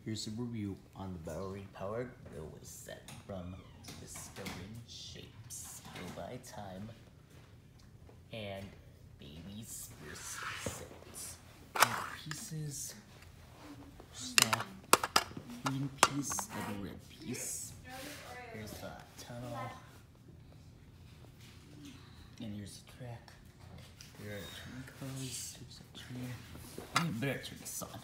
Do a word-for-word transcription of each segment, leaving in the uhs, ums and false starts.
Here's a review on the battery-powered railway set from Discovering Shapes. Go by time and baby's first sets. And pieces, stack, green piece and a red piece. Here's the tunnel. And here's the track. Here are the turnco's. Here's the train. I better turn this on.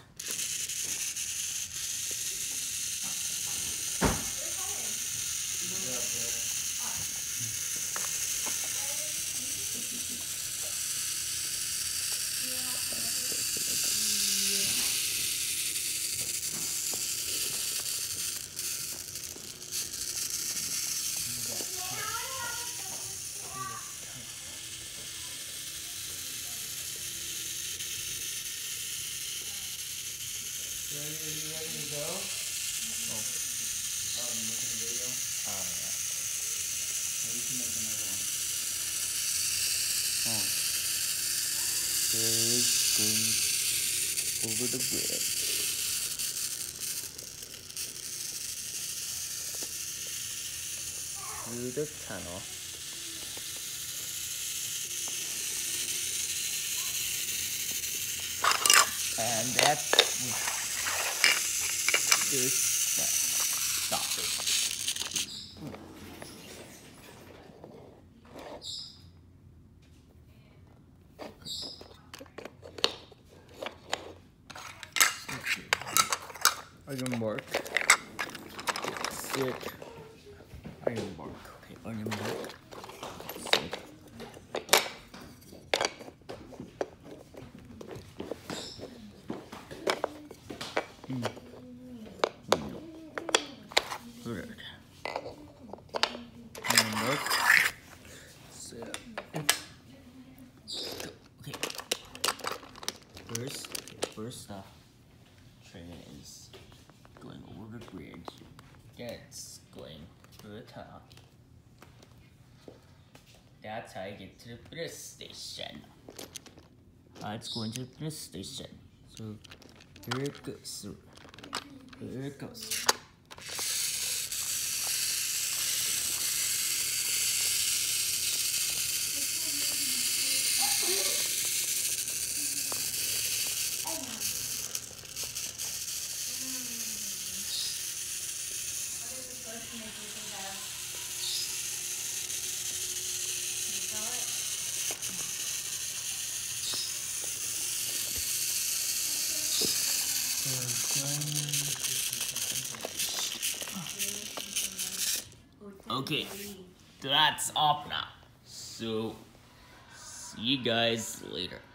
Are you ready to go? Oh. Oh, you making a video? Oh, yeah. Or you can make another one. Oh. There is going over the bridge. Through the tunnel. And that's this stop it. Iron bark. Sit. Iron bark. Okay, iron bark. Sit. Mm. Good. Iron bark. Sit. Okay. First, okay, first uh, train is going over the bridge. It's going to the tunnel. That's how you get to the bus station. Uh, it's going to the bus station. So here it goes. Here it goes. Okay, that's off now. So, see you guys later.